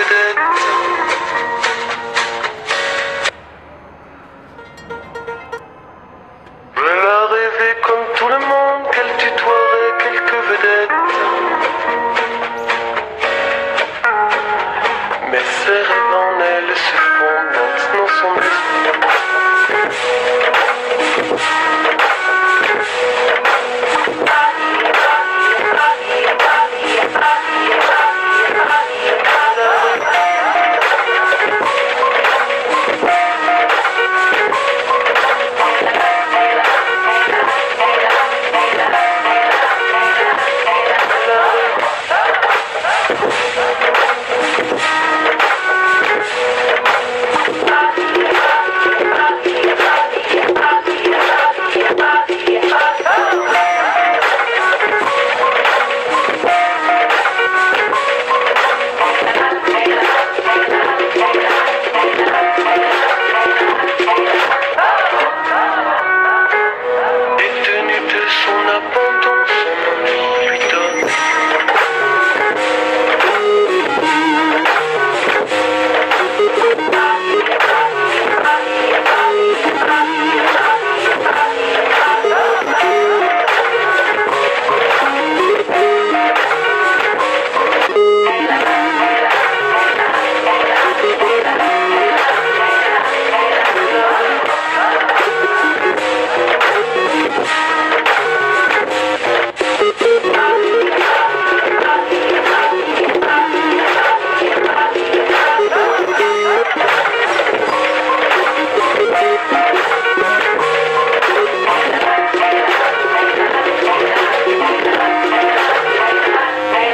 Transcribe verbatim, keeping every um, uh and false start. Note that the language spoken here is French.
vedette. Elle a rêvé comme tout le monde qu'elle tutoierait quelques vedettes. Mais ses rêves en elle se fondent dans son esprit.